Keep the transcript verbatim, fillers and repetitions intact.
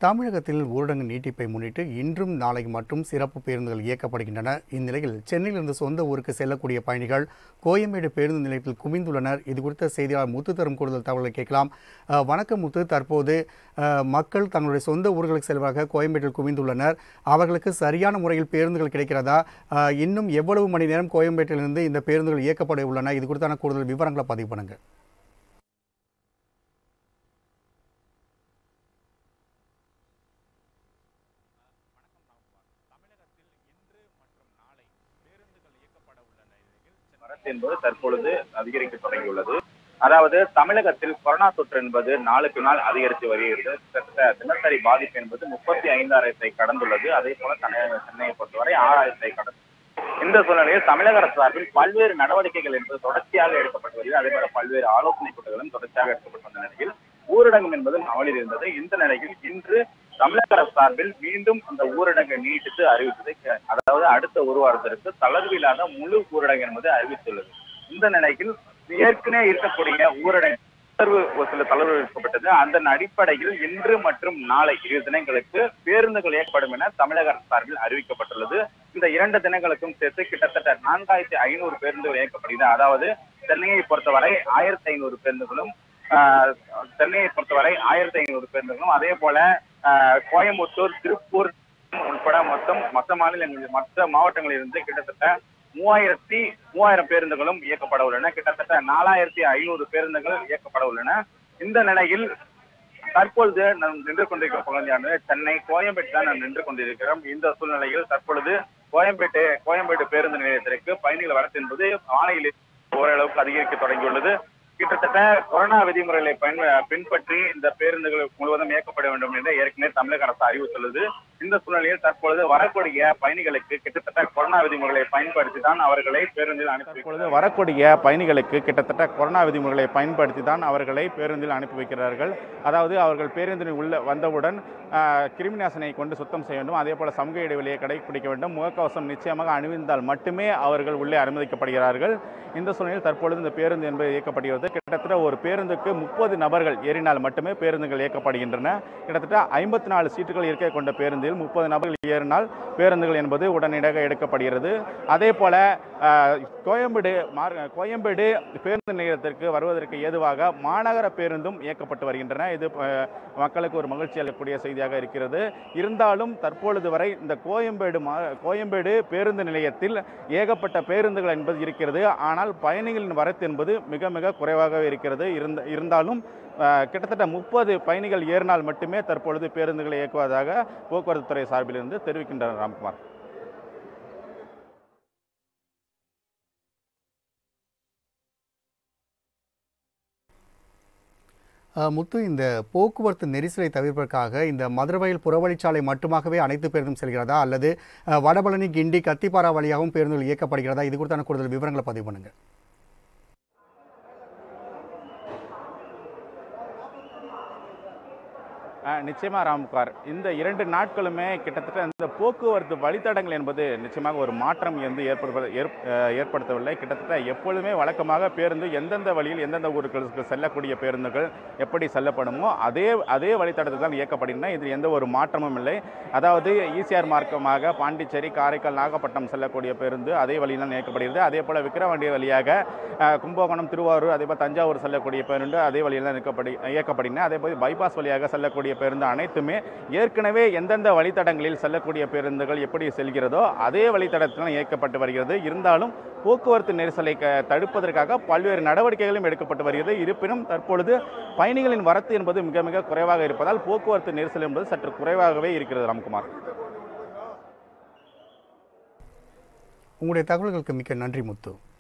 தமிழகத்தில் ஊரடங்கு நீட்டிப்பை முன்னிட்டு இன்றும் நாளை மற்றும் சிறப்பு பேருந்துகள் இயக்கப்படுகின்றன. இந்நிலையில் சென்னையிலிருந்து சொந்த ஊருக்கு செல்லக்கூடிய பயணிகள் கோயம்பேடு பேருந்து நிலையத்தில் குவிந்துள்ளனர். இது குறித்த செய்தியாளர் முத்து தரும் கூடுதல் தகவல்களை கேட்கலாம். வணக்கம் முத்து, தற்போது மக்கள் தங்களுடைய சொந்த ஊர்களுக்கு செல்வதாக கோயம்பேட்டில் குவிந்துள்ளனர். அவர்களுக்கு சரியான முறையில் பேருந்துகள் கிடைக்கிறதா? இன்னும் எவ்வளவு மணி நேரம் கோயம்பேட்டிலிருந்து இந்த பேருந்துகள் இயக்கப்பட உள்ளன? இது குறித்தான கூடுதல் விவரங்களை பதிவு பண்ணுங்க. என்பது தற்பொழுது அதிகரிக்க தொடங்கியுள்ளது. அதாவது தமிழகத்தில் கொரோனா தொற்று என்பது நாளுக்கு நாள் அதிகரித்து வருகிறது. தினசரி பாதிப்பு என்பது முப்பத்தி ஐந்தாயிரத்தை கடந்துள்ளது. அதே போல சென்னையை பொறுத்தவரை ஆறாயிரத்தை கடந்து. இந்த சூழ்நிலையில் தமிழக அரசு சார்பில் பல்வேறு நடவடிக்கைகள் என்பது தொடர்ச்சியாக எடுக்கப்பட்டு வருகிறது. அதே போல பல்வேறு ஆலோசனை கூட்டங்களும் தொடர்ச்சியாக எடுக்கப்பட்டு வந்த நிலையில் ஊரடங்கு என்பது அமலில் இருந்தது. இந்த நிலையில் இன்று தமிழக அரசு சார்பில் மீண்டும் அந்த ஊரடங்கை நீட்டித்து அறிவித்தது. அதாவது அடுத்த ஒரு வாரத்திற்கு தளர்வில்லாத முழு ஊரடங்கு என்பது அறிவித்துள்ளது. இந்த நிலையில் ஏற்கனவே இருக்கக்கூடிய ஊரடங்கு ஒரு சில தளர்வு எடுக்கப்பட்டது. அதன் அடிப்படையில் இன்று மற்றும் நாளை இரு தினங்களுக்கு பேருந்துகள் இயக்கப்படும் என தமிழக அரசு சார்பில் அறிவிக்கப்பட்டுள்ளது. இந்த இரண்டு தினங்களுக்கும் சேர்த்து கிட்டத்தட்ட நான்காயிரத்தி ஐநூறு பேருந்துகள் இயக்கப்படுகிறது. அதாவது சென்னையை பொறுத்தவரை ஆயிரத்தி ஐநூறு பேருந்துகளும் சென்னையை பொறுத்தவரை ஆயிரத்தி ஐநூறு பேருந்துகளும் அதே போல கோயம்புத்தூர், திருப்பூர் உட்பட மொத்தம் மற்ற மாநிலங்களில் மற்ற மாவட்டங்களில் இருந்து கிட்டத்தட்ட மூவாயிரத்தி மூவாயிரம் பேருந்துகளும் இயக்கப்பட உள்ளன. கிட்டத்தட்ட நாலாயிரத்தி ஐநூறு பேருந்துகள் இயக்கப்பட உள்ளன. இந்த நிலையில் தற்பொழுது நாம் நின்று கொண்டிருக்கிற பகுதியானது சென்னை கோயம்பேடு தான் நாம் நின்று கொண்டிருக்கிறோம். இந்த சூழ்நிலையில் தற்பொழுது கோயம்பேட்டு கோயம்பேடு பேருந்து நிலையத்திற்கு பயணிகள் வரத்து என்பது வானிலை ஓரளவுக்கு அதிகரிக்க தொடங்கியுள்ளது. கிட்டத்தட்ட கொரோனா விதிமுறைகளை பயன் பின்பற்றி இந்த பேருந்துகள் முழுவதும் இயக்கப்பட வேண்டும் என்று ஏற்கனவே தமிழக அரசு அறிவித்துள்ளது. இந்த சூழ்நிலையில் தற்பொழுது வரக்கூடிய பயணிகளுக்கு கிட்டத்தட்ட கொரோனா விதிமுறைகளை பயன்படுத்தி தான் அவர்களை பேருந்தில் அனுப்பி வரக்கூடிய பயணிகளுக்கு கிட்டத்தட்ட கொரோனா விதிமுறைகளை பயன்படுத்தி தான் அவர்களை பேருந்தில் அனுப்பி வைக்கிறார்கள். அதாவது அவர்கள் பேருந்தில் உள்ள வந்தவுடன் கிருமிநாசினியை கொண்டு சுத்தம் செய்ய வேண்டும். அதே போல சமூக இடைவெளியை கடைபிடிக்க வேண்டும். முகக்கவசம் நிச்சயமாக அணிவிந்தால் மட்டுமே அவர்கள் உள்ளே அனுமதிக்கப்படுகிறார்கள். இந்த சூழ்நிலையில் தற்பொழுது இந்த பேருந்து என்பது இயக்கப்படுகிறது. கிட்டத்தட்ட ஒரு பேருந்துக்கு முப்பது நபர்கள் ஏறினால் மட்டுமே பேருந்துகள் இயக்கப்படுகின்றன. கிட்டத்தட்ட ஐம்பத்தி நாலு சீட்டுகள் இருக்கை கொண்ட பேருந்தில் முப்பது நபர்கள் ஏறினால் பேருந்துகள் என்பது உடனடியாக எடுக்கப்படுகிறது. அதே போல கோயம்பேடு கோயம்பேடு பேருந்து நிலையத்திற்கு வருவதற்கு ஏதுவாக மாநகர பேருந்தும் இயக்கப்பட்டு வருகின்றன. இது மக்களுக்கு ஒரு மகிழ்ச்சி அளிக்கக்கூடிய செய்தியாக இருக்கிறது. இருந்தாலும் தற்பொழுது வரை இந்த கோயம்பேடு கோயம்பேடு பேருந்து நிலையத்தில் ஏகப்பட்ட பேருந்துகள் என்பது இருக்கிறது. ஆனால் பயணிகளின் வரத்து என்பது மிக மிக குறைவாகவே இருக்கிறது. இருந்த இருந்தாலும் கிட்டத்தட்ட முப்பது பயணிகள் ஏறினால் மட்டுமே தற்பொழுது பேருந்துகளை இயக்குவதாக போக்குவரத்து துறை சார்பிலிருந்து தெரிவிக்கின்றனர். ராம்குமார். முத்து, இந்த போக்குவரத்து நெரிசலை தவிர்ப்பதற்காக இந்த மதுரவாயல் புறவழிச்சாலை மட்டுமாகவே அனைத்து பேருந்தும் செல்கிறதா, அல்லது வடபழனி, கிண்டி, கத்திப்பாரா வழியாகவும் பேருந்துகள் இயக்கப்படுகிறதா? இது குறித்தான கூடுதல் விவரங்களை பதிவு பண்ணுங்க. நிச்சயமாக ராம்குமார், இந்த இரண்டு நாட்களுமே கிட்டத்தட்ட இந்த போக்குவரத்து வழித்தடங்கள் என்பது நிச்சயமாக ஒரு மாற்றம் வந்து ஏற்படுத்த ஏற்படுத்தவில்லை. கிட்டத்தட்ட எப்பொழுதுமே வழக்கமாக பேருந்து எந்தெந்த வழியில் எந்தெந்த ஊர்களுக்கு செல்லக்கூடிய பேருந்துகள் எப்படி செல்லப்படுமோ அதே அதே வழித்தடத்தில் தான் இயக்கப்படுகின்றன. இதில் எந்த ஒரு மாற்றமும் இல்லை. அதாவது ஈசிஆர் மார்க்கமாக பாண்டிச்சேரி, காரைக்கால், நாகப்பட்டினம் செல்லக்கூடிய பேருந்து அதே வழியில் தான் இயக்கப்படுகிறது. அதே போல் விக்கிரவாண்டி வழியாக கும்பகோணம், திருவாரூர், அதே போல் தஞ்சாவூர் செல்லக்கூடிய பேருந்து அதே வழியில் தான் இயக்கப்படி இயக்கப்படுகின்றன. அதே போல் பைபாஸ் வழியாக செல்லக்கூடிய பேருந்து அனைத்துமே ஏற்கனவே எந்தெந்த வழித்தடங்களில் செல்லக்கூடிய பேருந்துகள் எப்படி செல்கிறதோ அதே வழித்தடத்தில் இயக்கப்பட்டு வருகிறது. இருந்தாலும் போக்குவரத்து நெரிசலை தடுப்பதற்காக பல்வேறு நடவடிக்கைகளும் எடுக்கப்பட்டு வருகிறது. இருப்பினும் தற்பொழுது பயணிகளின் வரத்து என்பது மிக மிக குறைவாக இருப்பதால் போக்குவரத்து நெரிசல் என்பது சற்று குறைவாகவே இருக்கிறது. ராம்குமார், உங்களுடைய தகவல்களுக்கு மிக்க நன்றி முத்து.